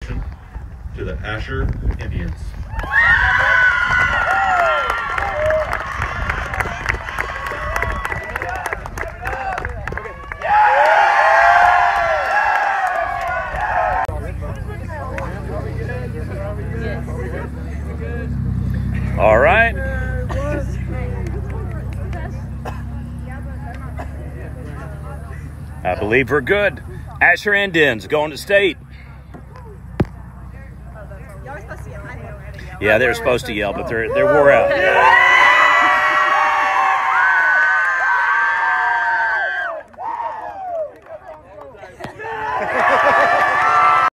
Consolation to the Asher Indians. All right. I believe we're good. Asher Indians going to state. Yeah, they're supposed to yell, but they're wore out.